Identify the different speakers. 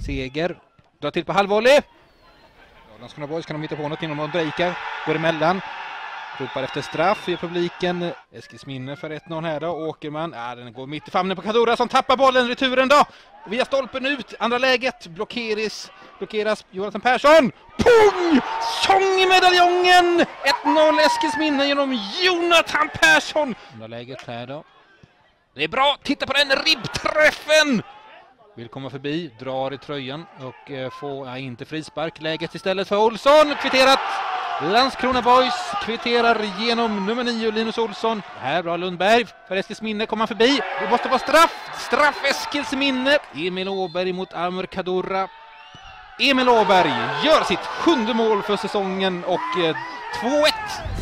Speaker 1: Seger. Drar till på halvvolley. Landskrona Boys kan de hitta på något innan de breakar. Går emellan. Ropar efter straff i publiken. Eskilsminne för 1-0 här då. Åkerman. Den går mitt i famnen på Kadura som tappar bollen. Returen då. Via stolpen ut. Andra läget. Blockeras Jonathan Persson. Pung! Sång i medaljongen. 1-0 Eskilsminne genom Jonathan Persson. Andra läget här då. Det är bra. Titta på den ribbträffen. Vill komma förbi. Drar i tröjan. Och får inte frispark. Läget istället för Olsson. Kvitterat. Landskrona Boys kvitterar genom nummer 9 Linus Olsson. Här bra Lundberg för Eskilsminne kommer förbi. Det måste vara straff Eskilsminne. Emil Åberg mot Amr Kadura. Emil Åberg gör sitt 7:e mål för säsongen och 2-1.